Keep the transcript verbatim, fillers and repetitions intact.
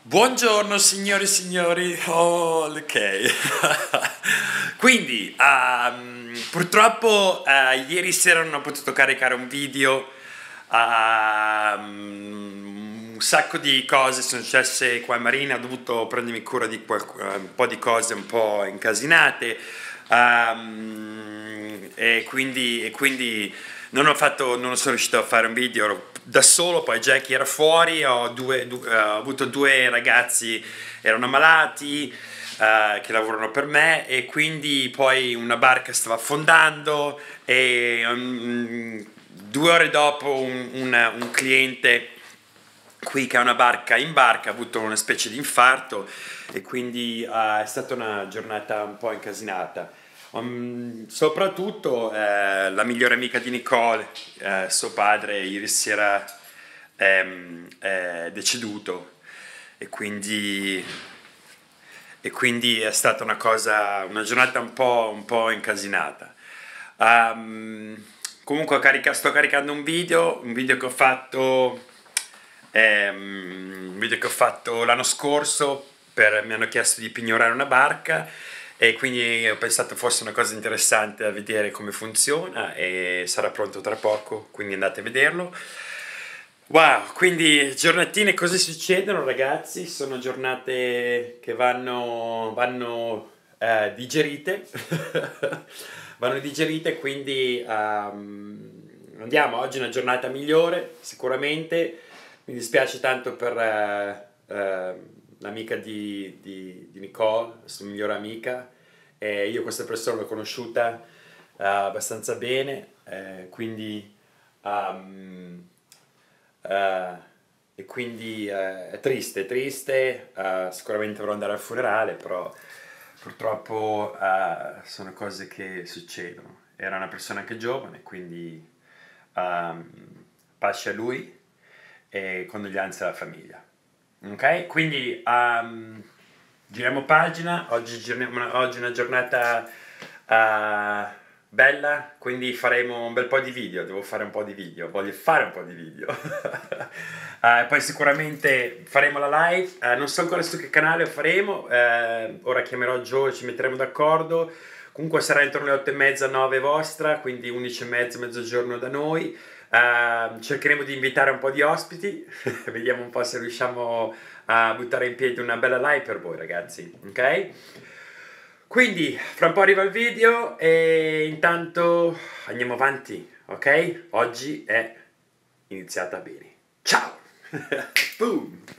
Buongiorno signori e signori, oh, ok. Quindi, um, purtroppo uh, ieri sera non ho potuto caricare un video, um, un sacco di cose sono successe qua in Marina, ho dovuto prendermi cura di qualc- un po' di cose un po' incasinate, um, e quindi, e quindi non ho fatto, non sono riuscito a fare un video, ero da solo, poi Jackie era fuori, ho, due, du- eh, ho avuto due ragazzi, erano malati, eh, che lavorano per me, e quindi poi una barca stava affondando e um, due ore dopo un, un- un cliente qui che ha una barca in barca ha avuto una specie di infarto e quindi eh, è stata una giornata un po' incasinata. Um, soprattutto eh, la migliore amica di Nicole, eh, suo padre, ieri sera ehm, è deceduto e quindi, e quindi è stata una cosa, una giornata un po', un po' incasinata. Um, comunque carica, sto caricando un video, un video che ho fatto, ehm, un video che ho fatto l'anno scorso, per, mi hanno chiesto di pignorare una barca e quindi ho pensato fosse una cosa interessante da vedere come funziona e sarà pronto tra poco, quindi andate a vederlo. Wow, quindi giornatine, cosa succedono ragazzi? Sono giornate che vanno, vanno eh, digerite, vanno digerite, quindi um, andiamo, oggi è una giornata migliore sicuramente, mi dispiace tanto per eh, eh, l'amica di, di, di Nicole, la sua migliore amica, e io questa persona l'ho conosciuta eh, abbastanza bene, eh, quindi... um, eh, e quindi eh, è triste, è triste, eh, sicuramente dovrò andare al funerale, però purtroppo eh, sono cose che succedono. Era una persona anche giovane, quindi ehm, pace a lui e condoglianze alla famiglia. Ok? Quindi ehm, giriamo pagina, oggi, giriamo- oggi è una giornata eh, bella, quindi faremo un bel po' di video, devo fare un po' di video, voglio fare un po' di video. Eh, poi sicuramente faremo la live, eh, non so ancora su che canale lo faremo, eh, ora chiamerò Joe e ci metteremo d'accordo. Comunque sarà intorno alle otto e mezza, nove vostra, quindi undici e mezza, mezzogiorno da noi. Eh, cercheremo di invitare un po' di ospiti, vediamo un po' se riusciamo a buttare in piedi una bella live per voi ragazzi, ok? Quindi fra un po' arriva il video e intanto andiamo avanti, ok? Oggi è iniziata bene. Ciao! Boom!